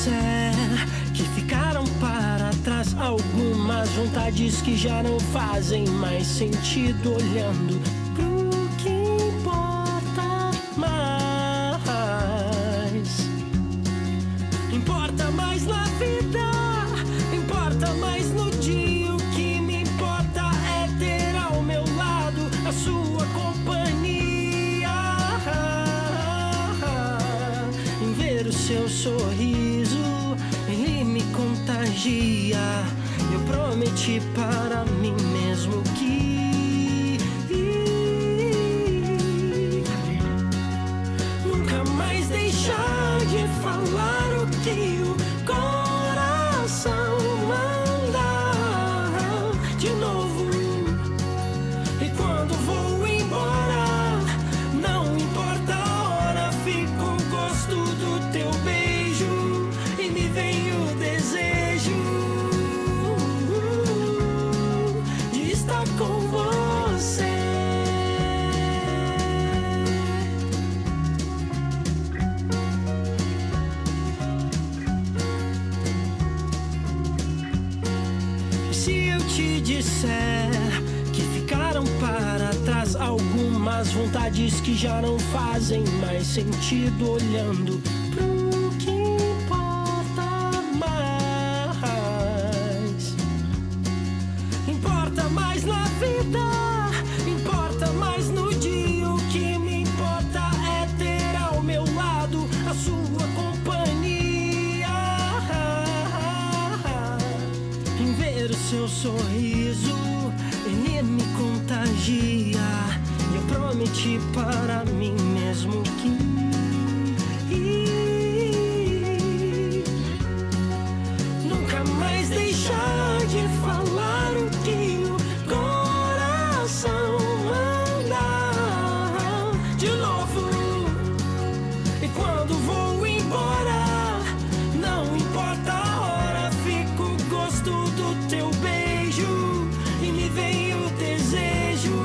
disser que ficaram para trás algumas vontades que já não fazem mais sentido, olhando pro que importa mais. Importa mais na vida, importa mais no dia. O que me importa é ter ao meu lado a sua companhia, em ver o seu sorriso, ele me contagia. Eu prometi para mim mesmo que nunca mais deixar de falar o que o coração manda de novo. E quando vou embora, não importa a hora, fica o gosto do teu beijo e me vem o desejo de estar com você. Se eu te disser que ficaram para trás algumas vontades que já não fazem mais sentido, olhando pro que importa mais. Importa mais na vida, importa mais no dia. O que me importa é ter ao meu lado a sua companhia, em ver o seu sorriso, ele me contagia. E eu prometi para mim mesmo que nunca mais deixar de falar o que o coração manda de novo. E quando vou embora, não importa a hora, fica o gosto do teu beijo e me vem o desejo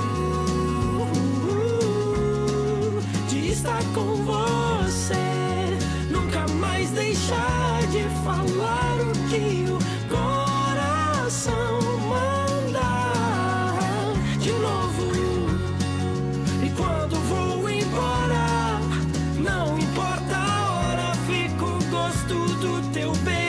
de estar com você. Nunca mais deixar de falar o que o coração manda de novo. E quando vou embora, não importa a hora, fica o gosto do teu beijo